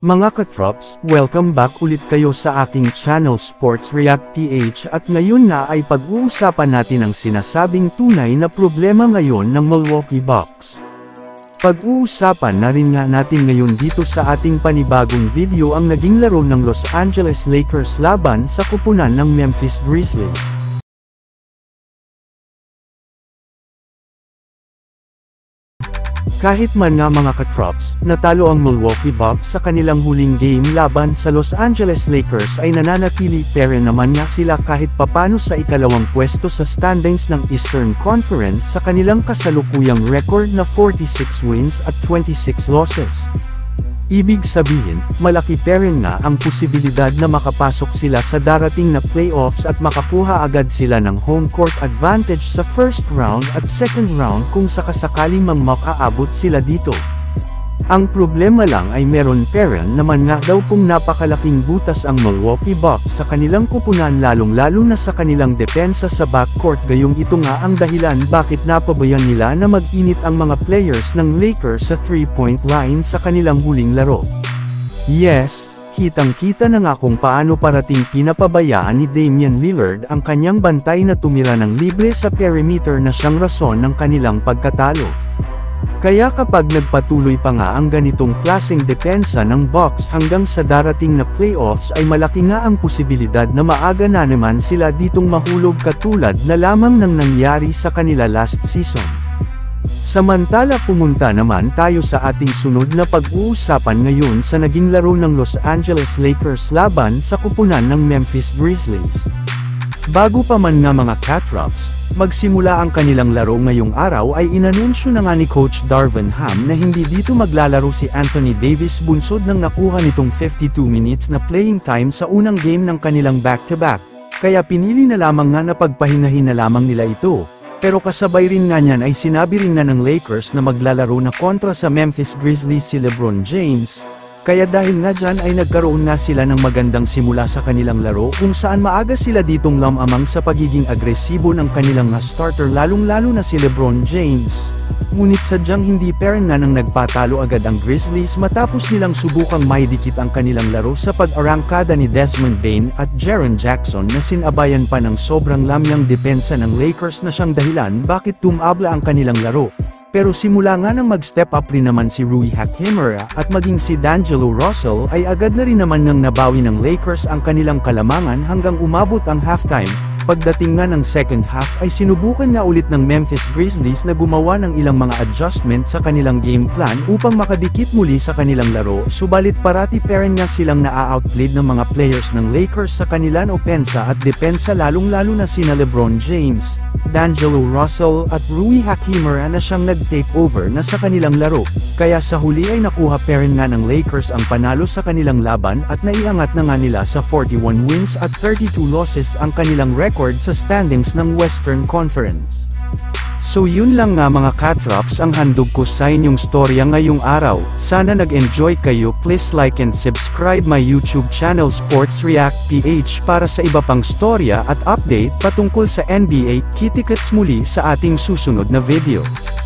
Mga katrops, welcome back ulit kayo sa aking channel Sports React PH at ngayon na ay pag-uusapan natin ang sinasabing tunay na problema ngayon ng Milwaukee Bucks. Pag-uusapan na rin nga natin ngayon dito sa ating panibagong video ang naging laro ng Los Angeles Lakers laban sa koponan ng Memphis Grizzlies. Kahit man nga mga katrops, natalo ang Milwaukee Bucks sa kanilang huling game laban sa Los Angeles Lakers ay nananatili pa rin naman nga sila kahit papano sa ikalawang pwesto sa standings ng Eastern Conference sa kanilang kasalukuyang record na 46 wins at 26 losses. Ibig sabihin, malaki pa rin nga ang posibilidad na makapasok sila sa darating na playoffs at makakuha agad sila ng home court advantage sa first round at second round kung sakasakaling makaabot sila dito. Ang problema lang ay meron pa rin naman nga daw kung napakalaking butas ang Milwaukee Bucks sa kanilang koponan lalong-lalo na sa kanilang depensa sa backcourt gayong ito nga ang dahilan bakit napabayaan nila na mag-init ang mga players ng Lakers sa 3-point line sa kanilang huling laro. Yes, kitang-kita na nga kung paano parating pinapabayaan ni Damian Lillard ang kanyang bantay na tumira ng libre sa perimeter na siyang rason ng kanilang pagkatalo. Kaya kapag nagpatuloy pa nga ang ganitong klaseng depensa ng Bucks hanggang sa darating na playoffs ay malaki nga ang posibilidad na maaga na naman sila ditong mahulog katulad na lamang ng nangyari sa kanila last season. Samantala pumunta naman tayo sa ating sunod na pag-uusapan ngayon sa naging laro ng Los Angeles Lakers laban sa koponan ng Memphis Grizzlies. Bago pa man nga mga katrops, magsimula ang kanilang laro ngayong araw ay inanunsyo na nga ni Coach Darvin Ham na hindi dito maglalaro si Anthony Davis bunsod ng nakuha nitong 52 minutes na playing time sa unang game ng kanilang back-to-back, kaya pinili na lamang nga na pagpahingahin na lamang nila ito. Pero kasabay rin nga niyan ay sinabi rin na ng Lakers na maglalaro na kontra sa Memphis Grizzlies si LeBron James. Kaya dahil nga dyan ay nagkaroon nga sila ng magandang simula sa kanilang laro kung saan maaga sila ditong lamang sa pagiging agresibo ng kanilang starter lalong-lalo na si LeBron James. Ngunit sadyang hindi pa rin nga nang nagpatalo agad ang Grizzlies matapos nilang subukang maidikit ang kanilang laro sa pag-arangkada ni Desmond Bane at Jaren Jackson na sinabayan pa ng sobrang lamyang depensa ng Lakers na siyang dahilan bakit tumabla ang kanilang laro. Pero simula nga nang mag-step up rin naman si Rui Hachimura at maging si D'Angelo Russell ay agad na rin naman nang nabawi ng Lakers ang kanilang kalamangan hanggang umabot ang halftime. Pagdating nga ng second half ay sinubukan nga ulit ng Memphis Grizzlies na gumawa ng ilang mga adjustment sa kanilang game plan upang makadikit muli sa kanilang laro subalit parati pa rin nga silang naa-outplayed ng mga players ng Lakers sa kanilang opensa at depensa lalong-lalo na sina LeBron James, D'Angelo Russell at Rui Hachimura na siyang nag-take over na sa kanilang laro, kaya sa huli ay nakuha pa rin nga ng Lakers ang panalo sa kanilang laban at naiangat na nga nila sa 41 wins at 32 losses ang kanilang record sa standings ng Western Conference. So yun lang nga mga katrops ang handog ko sa inyong storya ngayong araw. Sana nag-enjoy kayo. Please like and subscribe my YouTube channel Sports React PH para sa iba pang storya at update patungkol sa NBA. Kita-kits muli sa ating susunod na video.